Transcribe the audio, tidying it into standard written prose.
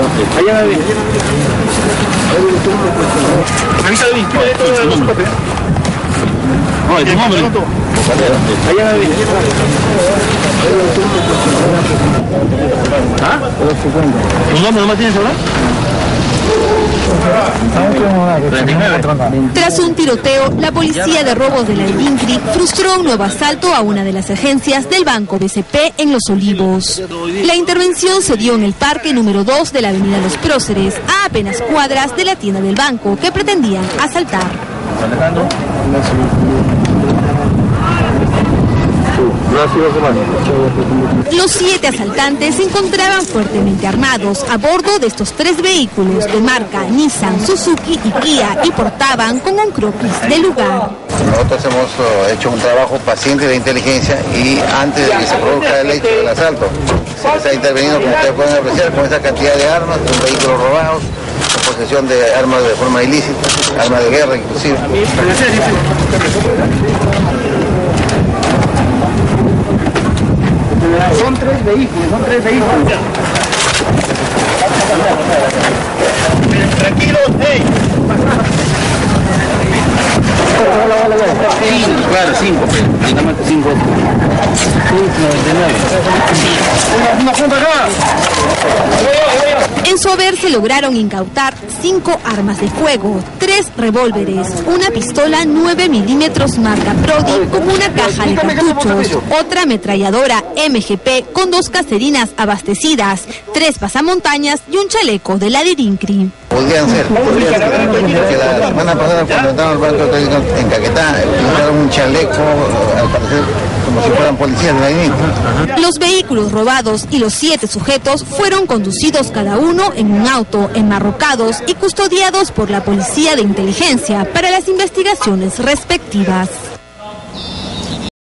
Allá bien. Revisa bien, ¿qué es todo el papel? No, el nombre. Allá bien. ¿Ah? ¿Tu nombre nomás tienes ahora? Tras un tiroteo, la policía de robos de la INCRI frustró un nuevo asalto a una de las agencias del Banco BCP en Los Olivos. La intervención se dio en el parque número 2 de la avenida Los Próceres, a apenas cuadras de la tienda del banco que pretendían asaltar. Los 7 asaltantes se encontraban fuertemente armados a bordo de estos 3 vehículos de marca Nissan, Suzuki y Kia y portaban con un croquis del lugar. Nosotros hemos hecho un trabajo paciente de inteligencia y antes de que se produzca el hecho del asalto, se ha intervenido, como ustedes pueden apreciar, con esa cantidad de armas, con vehículos robados, con posesión de armas de forma ilícita, armas de guerra inclusive. Son 3 vehículos, Tranquilos, hey. Claro, 5, prácticamente 5. 99. En su haber se lograron incautar 5 armas de fuego, 3 revólveres, una pistola 9 milímetros marca Prodi con una caja de cartuchos, otra ametralladora MGP con 2 caserinas abastecidas, 3 pasamontañas y un chaleco de la INCRI. Podrían ser, porque la semana pasada cuando entraron al banco en Caquetá, usaron un chaleco, al parecer como si fueran policías de la INCRI. Los vehículos robados y los 7 sujetos fueron conducidos cada uno en un auto, enmarrocados y custodiados por la Policía de Inteligencia para las investigaciones respectivas.